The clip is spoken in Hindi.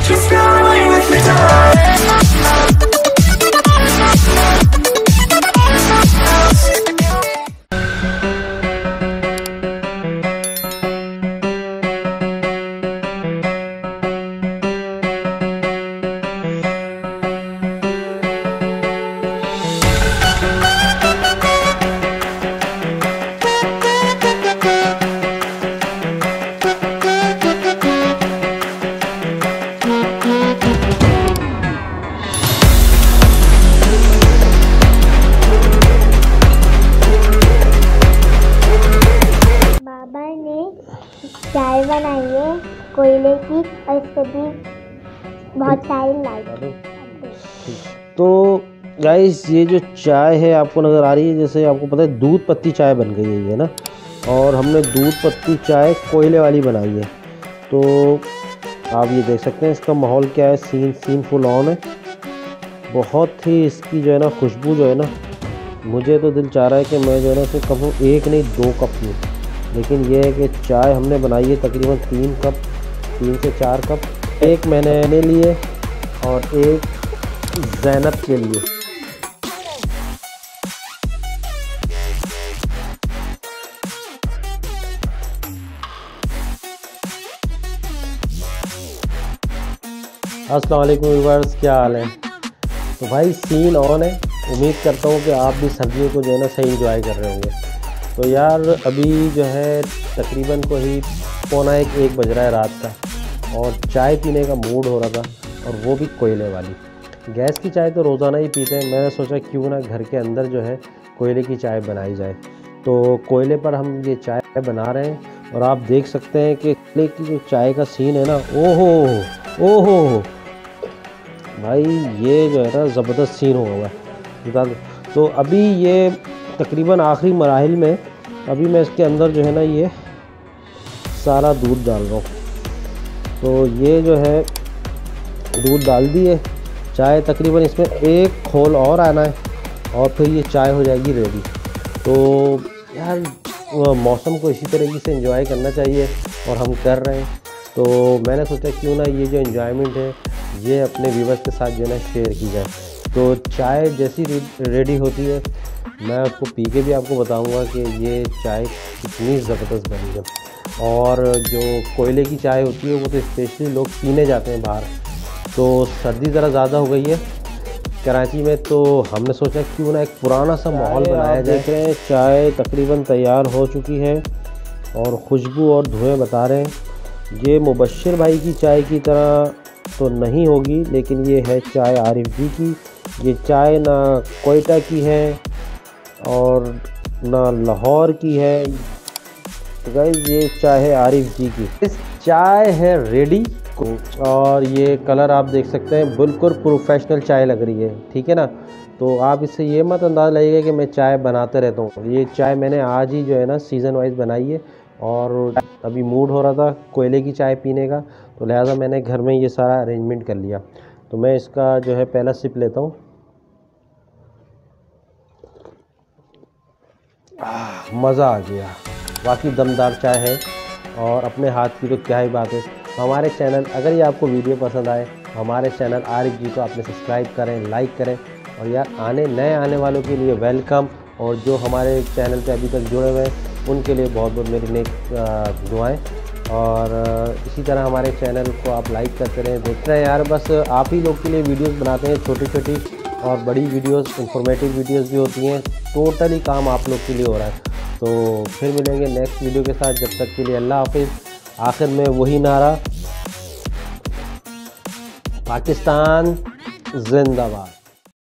Just run away with the tide. चाय बनाई है कोयले की और इससे भी बहुत सारी लाइट। तो गाइस ये जो चाय है आपको नज़र आ रही है, जैसे आपको पता है दूध पत्ती चाय बन गई है ना, और हमने दूध पत्ती चाय कोयले वाली बनाई है। तो आप ये देख सकते हैं इसका माहौल क्या है, सीन फुल ऑन है। बहुत ही इसकी जो है ना खुशबू जो है ना, मुझे तो दिल चाह रहा है कि मैं जो है ना सिर्फ कपूँ एक नहीं 2 कप लूँ। लेकिन ये है कि चाय हमने बनाई है तकरीबन 3 से 4 कप। एक मैंने लिए और एक ज़ैनब के लिए। अस्सलाम वालेकुम व्यूअर्स, क्या हाल है? तो भाई सीन ऑन है। उम्मीद करता हूँ कि आप भी सर्दियों को जो है ना सही एंजॉय कर रहे होंगे। तो यार अभी जो है तकरीबन को ही 1:45 बज रहा है रात का, और चाय पीने का मूड हो रहा था, और वो भी कोयले वाली। गैस की चाय तो रोज़ाना ही पीते हैं, मैंने सोचा क्यों ना घर के अंदर जो है कोयले की चाय बनाई जाए। तो कोयले पर हम ये चाय बना रहे हैं, और आप देख सकते हैं कि कोयले की जो चाय का सीन है ना, ओहो भाई ये जो है ना ज़बरदस्त सीन हुआ है बता दो। तो अभी ये तकरीबन आखिरी मराहिल में, अभी मैं इसके अंदर जो है ना ये सारा दूध डाल रहा हूँ। तो ये जो है दूध डाल दिए, चाय तकरीबन इसमें 1 खोल और आना है, और फिर ये चाय हो जाएगी रेडी। तो यार मौसम को इसी तरीके से एंजॉय करना चाहिए, और हम कर रहे हैं। तो मैंने सोचा क्यों ना ये जो एंजॉयमेंट है ये अपने व्यूअर्स के साथ जो है ना शेयर की जाए। तो चाय जैसी रेडी होती है मैं उसको पी के भी आपको बताऊंगा कि ये चाय कितनी ज़बरदस्त बनी है। और जो कोयले की चाय होती है वो तो स्पेशली लोग पीने जाते हैं बाहर। तो सर्दी ज़रा ज़्यादा हो गई है कराची में, तो हमने सोचा क्यों ना एक पुराना सा माहौल बनाया जाए। देख रहे हैं चाय तकरीबन तैयार हो चुकी है, और खुशबू और धुएँ बता रहे हैं। ये मुबश्शिर भाई की चाय की तरह तो नहीं होगी, लेकिन ये है चाय आरिफ जी की। ये चाय ना कोयटा की है और ना लाहौर की है। तो गाइस ये चाय है आरिफ जी की। इस चाय है रेडी को, और ये कलर आप देख सकते हैं बिल्कुल प्रोफेशनल चाय लग रही है, ठीक है ना। तो आप इससे ये मत अंदाज़ लगाइएगा कि मैं चाय बनाते रहता हूँ। ये चाय मैंने आज ही जो है ना सीज़न वाइज बनाई है, और अभी मूड हो रहा था कोयले की चाय पीने का, तो लिहाजा मैंने घर में ये सारा अरेंजमेंट कर लिया। तो मैं इसका जो है पहला सिप लेता हूँ। मज़ा आ गया, वाकई दमदार चाय है, और अपने हाथ की तो क्या ही बात है। हमारे चैनल, अगर ये आपको वीडियो पसंद आए, हमारे चैनल आरिफ जी को आपने सब्सक्राइब करें, लाइक करें, और यार नए आने वालों के लिए वेलकम, और जो हमारे चैनल पे अभी तक जुड़े हुए हैं उनके लिए बहुत बहुत मेरी नेक दुआएं। और इसी तरह हमारे चैनल को आप लाइक करते रहें, देखते रहें। यार बस आप ही लोग के लिए वीडियोस बनाते हैं, छोटी छोटी और बड़ी वीडियोस, इंफॉर्मेटिव वीडियोस भी होती हैं। टोटली काम आप लोग के लिए हो रहा है। तो फिर मिलेंगे नेक्स्ट वीडियो के साथ, जब तक के लिए अल्लाह हाफिज़। आखिर में वही नारा, पाकिस्तान जिंदाबाद।